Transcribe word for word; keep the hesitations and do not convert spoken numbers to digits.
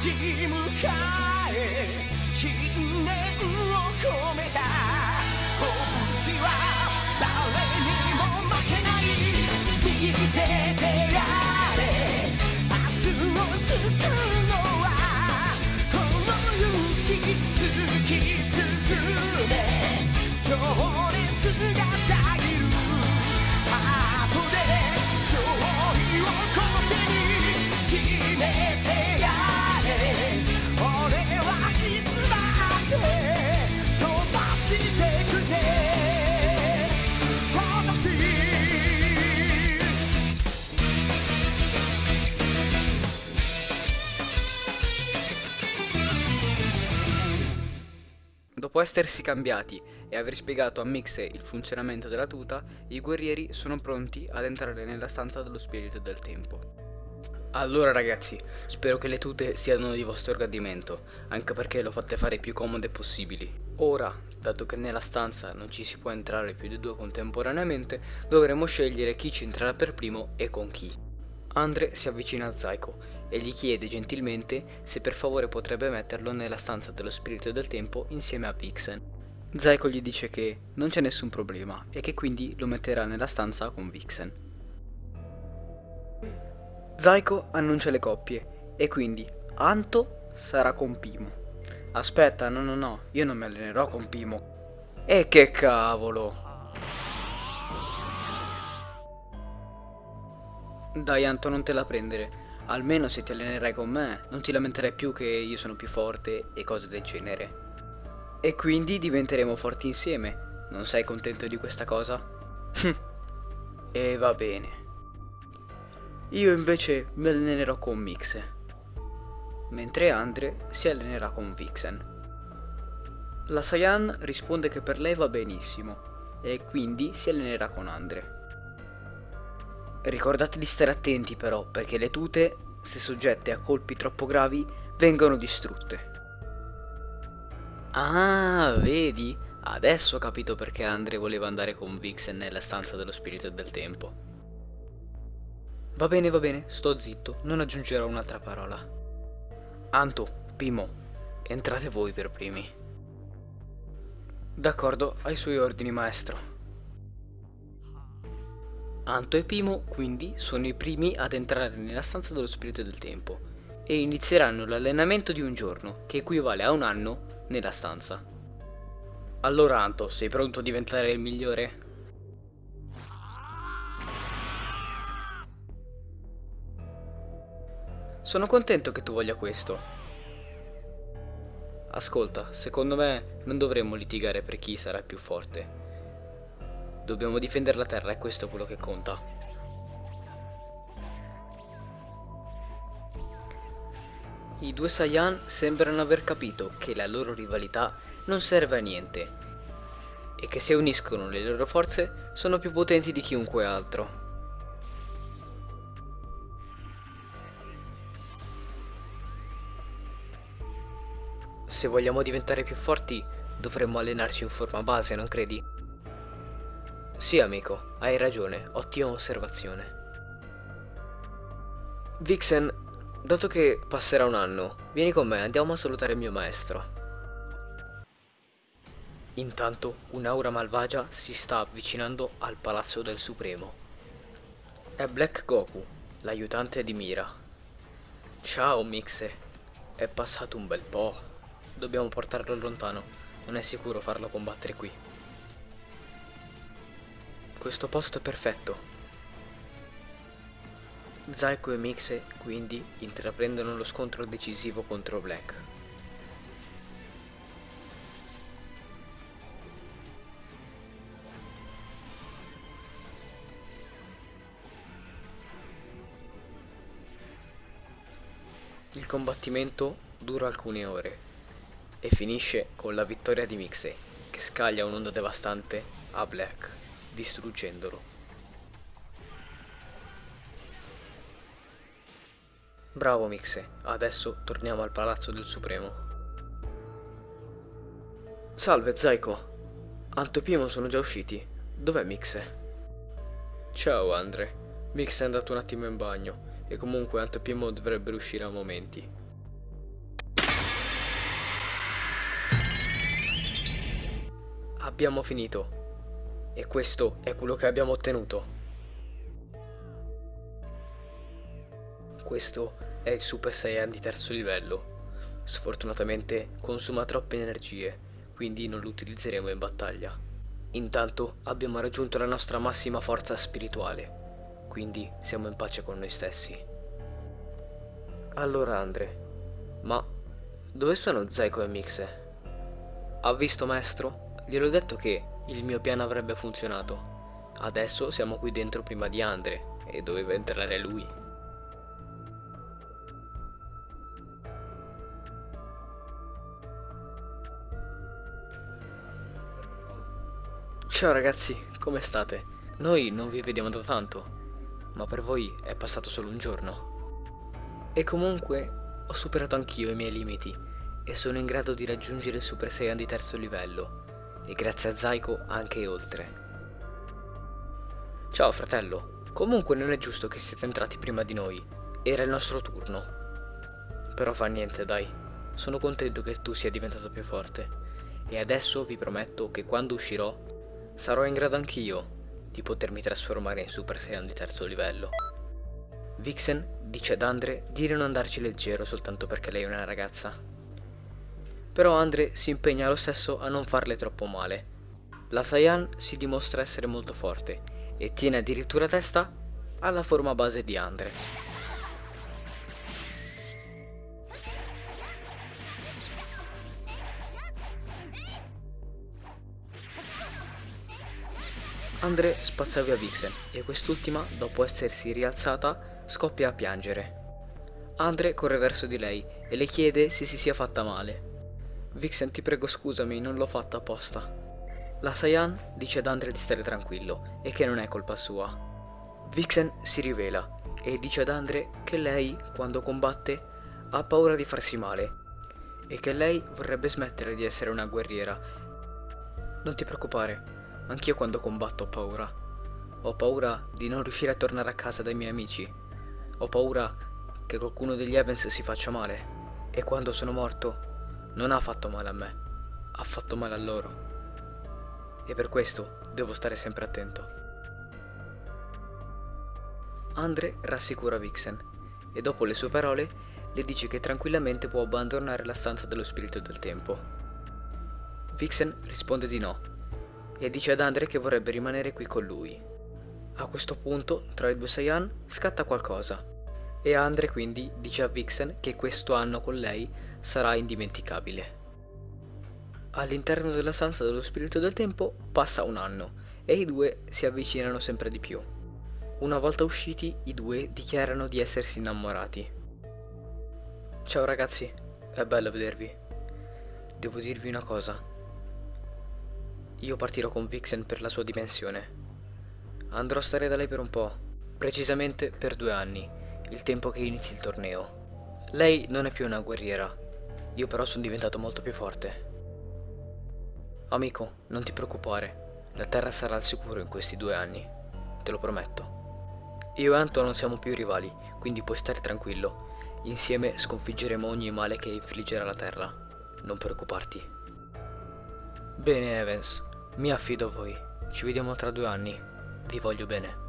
ち向かえ信念を込めた拳は誰にも負けない見せてやれ明日を救うのはこの勇気突き進め情熱がたぎるハートで勝利を腰に決めてやれ俺はいつだって飛ばしてくぜ For the peace Dopo essersi cambiati e aver spiegato a Mixe il funzionamento della tuta, i guerrieri sono pronti ad entrare nella stanza dello spirito del tempo. Allora ragazzi, spero che le tute siano di vostro gradimento, anche perché le ho fatte fare più comode possibili. Ora, dato che nella stanza non ci si può entrare più di due contemporaneamente, dovremo scegliere chi ci entrerà per primo e con chi. Andre si avvicina a Zaiko e gli chiede gentilmente se per favore potrebbe metterlo nella stanza dello spirito del tempo insieme a Vixen. Zaiko gli dice che non c'è nessun problema e che quindi lo metterà nella stanza con Vixen. Zaiko annuncia le coppie e quindi Anto sarà con Pimo. Aspetta, no no no, io non mi allenerò con Pimo. E che cavolo! Dai Anto, non te la prendere, almeno se ti allenerai con me non ti lamenterai più che io sono più forte e cose del genere. E quindi diventeremo forti insieme, non sei contento di questa cosa? E va bene. Io invece mi allenerò con Mixe, mentre Andre si allenerà con Vixen. La Saiyan risponde che per lei va benissimo e quindi si allenerà con Andre. Ricordate di stare attenti però, perché le tute, se soggette a colpi troppo gravi, vengono distrutte. Ah, vedi? Adesso ho capito perché Andre voleva andare con Vixen nella stanza dello spirito del tempo. Va bene, va bene, sto zitto, non aggiungerò un'altra parola. Anto, Pimo, entrate voi per primi. D'accordo, ai suoi ordini, maestro. Anto e Pimo, quindi, sono i primi ad entrare nella stanza dello spirito del tempo e inizieranno l'allenamento di un giorno, che equivale a un anno, nella stanza. Allora Anto, sei pronto a diventare il migliore? Sono contento che tu voglia questo. Ascolta, secondo me non dovremmo litigare per chi sarà più forte. Dobbiamo difendere la terra e questo è quello che conta. I due Saiyan sembrano aver capito che la loro rivalità non serve a niente e che se uniscono le loro forze sono più potenti di chiunque altro. Se vogliamo diventare più forti, dovremmo allenarci in forma base, non credi? Sì, amico, hai ragione, ottima osservazione. Vixen, dato che passerà un anno, vieni con me, andiamo a salutare il mio maestro. Intanto, un'aura malvagia si sta avvicinando al Palazzo del Supremo. È Black Goku, l'aiutante di Mira. Ciao, Mixe. È passato un bel po'. Dobbiamo portarlo lontano, non è sicuro farlo combattere qui. Questo posto è perfetto. Zaiko e Mixe quindi intraprendono lo scontro decisivo contro Black. Il combattimento dura alcune ore e finisce con la vittoria di Mixe, che scaglia un'onda devastante a Black, distruggendolo. Bravo Mixe, adesso torniamo al Palazzo del Supremo. Salve Zaiko, Anto e Pimo sono già usciti, dov'è Mixe? Ciao Andre, Mixe è andato un attimo in bagno e comunque Anto e Pimo dovrebbero uscire a momenti. Abbiamo finito. E questo è quello che abbiamo ottenuto. Questo è il Super Saiyan di terzo livello. Sfortunatamente consuma troppe energie, quindi non lo utilizzeremo in battaglia. Intanto abbiamo raggiunto la nostra massima forza spirituale, quindi siamo in pace con noi stessi. Allora Andre, ma dove sono Zaiko e Mixe? Ha visto maestro? Gliel'ho detto che il mio piano avrebbe funzionato. Adesso siamo qui dentro prima di Andre e doveva entrare lui. Ciao ragazzi, come state? Noi non vi vediamo da tanto, ma per voi è passato solo un giorno. E comunque ho superato anch'io i miei limiti e sono in grado di raggiungere il Super Saiyan di terzo livello, e grazie a Zaiko anche oltre. Ciao fratello, comunque non è giusto che siete entrati prima di noi, era il nostro turno. Però fa niente dai, sono contento che tu sia diventato più forte, e adesso vi prometto che quando uscirò sarò in grado anch'io di potermi trasformare in Super Saiyan di terzo livello. Vixen dice ad Andre di non andarci leggero soltanto perché lei è una ragazza. Però Andre si impegna lo stesso a non farle troppo male. La Saiyan si dimostra essere molto forte e tiene addirittura testa alla forma base di Andre. Andre spazza via Vixen e quest'ultima, dopo essersi rialzata, scoppia a piangere. Andre corre verso di lei e le chiede se si sia fatta male. Vixen, ti prego scusami, non l'ho fatta apposta. La Saiyan dice ad Andre di stare tranquillo e che non è colpa sua. Vixen si rivela e dice ad Andre che lei, quando combatte, ha paura di farsi male e che lei vorrebbe smettere di essere una guerriera. Non ti preoccupare. Anch'io quando combatto ho paura. Ho paura di non riuscire a tornare a casa dai miei amici. Ho paura che qualcuno degli Evans si faccia male. E quando sono morto non ha fatto male a me, ha fatto male a loro. E per questo devo stare sempre attento. Andre rassicura Vixen e dopo le sue parole le dice che tranquillamente può abbandonare la stanza dello spirito del tempo. Vixen risponde di no e dice ad Andre che vorrebbe rimanere qui con lui. A questo punto, tra i due Saiyan scatta qualcosa, e Andre quindi dice a Vixen che questo anno con lei sarà indimenticabile. All'interno della stanza dello spirito del tempo passa un anno, e i due si avvicinano sempre di più. Una volta usciti, i due dichiarano di essersi innamorati. Ciao ragazzi, è bello vedervi. Devo dirvi una cosa. Io partirò con Vixen per la sua dimensione. Andrò a stare da lei per un po', precisamente per due anni, il tempo che inizi il torneo. Lei non è più una guerriera, io però sono diventato molto più forte. Amico, non ti preoccupare, la Terra sarà al sicuro in questi due anni, te lo prometto. Io e Anto non siamo più rivali, quindi puoi stare tranquillo. Insieme sconfiggeremo ogni male che infliggerà la Terra, non preoccuparti. Bene Evans, mi affido a voi, ci vediamo tra due anni, vi voglio bene.